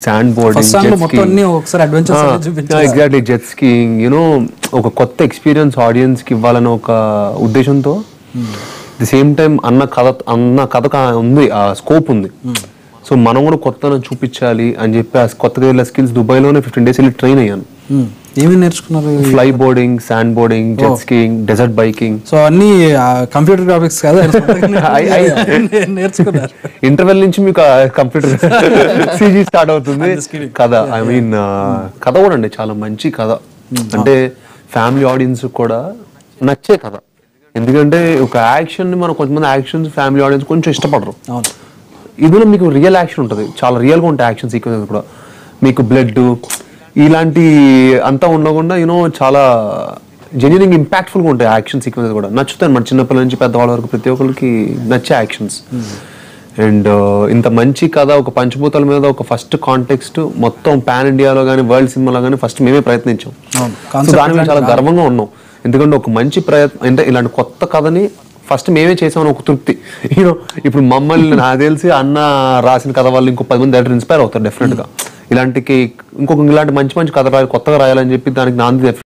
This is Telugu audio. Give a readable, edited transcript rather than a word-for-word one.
Sand boarding, exactly jet skiing, you know ఒక కొత్త ఎక్స్పీరియన్స్ ఆడియన్స్ కి ఇవ్వాలని ఒక ఉద్దేశంతో ది సేమ్ టైం అన్న కథ ఉంది, ఆ స్కోప్ ఉంది. సో మనం కూడా కొత్త చూపించాలి అని చెప్పి ఆ కొత్తగా వెళ్ళే స్కిల్స్ దుబాయ్లోనే 15 days వెళ్ళి ట్రైన్ అయ్యాను. ఏమేమి నేర్చుకున్నారు? Fly boarding, sand boarding, jet skiing, desert biking. So అన్ని కంప్యూటర్ గ్రాఫిక్స్ కదా నేర్చుకున్నారు. ఇంటర్వెల్ నుంచి మీకు కంప్యూటర్ సిజీ స్టార్ట్ అవుతుంది కథ. ఐ మీన్ కథ కూడా అండి చాలా మంచి కథ, అంటే ఫ్యామిలీ ఆడియన్స్ కూడా నచ్చే కథ. ఎందుకంటే ఒక యాక్షన్ ని మనం కొంతమంది యాక్షన్స్ ఫ్యామిలీ ఆడియన్స్ కొంచెం ఇష్టపడరు. ఇందులో మీకు రియల్ యాక్షన్ ఉంటుంది, చాలా రియల్గా ఉంటాయి యాక్షన్ సీక్వెన్స్ కూడా. మీకు బ్లడ్ ఇలాంటి అంతా ఉండకుండా యూనో చాలా జెన్యున్ ఇంపాక్ట్ఫుల్గా ఉంటాయి యాక్షన్ సీక్వెన్స్ కూడా. నచ్చుతాయి మన చిన్నపిల్లల నుంచి పెద్దవాళ్ళ వరకు ప్రతి ఒక్కరికి నచ్చే యాక్షన్స్. అండ్ ఇంత మంచి కథ ఒక పంచభూతాల మీద ఒక ఫస్ట్ కాంటెక్స్ట్ మొత్తం పాన్ ఇండియాలో కానీ వరల్డ్ సినిమాలో కానీ ఫస్ట్ మేమే ప్రయత్నించాం. సో దాని మీద చాలా గర్వంగా ఉన్నాం. ఎందుకంటే ఒక మంచి ప్రయత్నం అంటే ఇలాంటి కొత్త కథని ఫస్ట్ మేమే చేసామని ఒక తృప్తి. యూనో ఇప్పుడు మమ్మల్ని నాకు తెలిసి అన్న రాసిన కథ వాళ్ళు ఇంకో 10 మంది డైరెక్టర్ ఇన్స్పైర్ అవుతారు డెఫినెట్గా. ఇలాంటి మంచి మంచి కథ కొత్తగా రాయాలని చెప్పి దానికి నాంది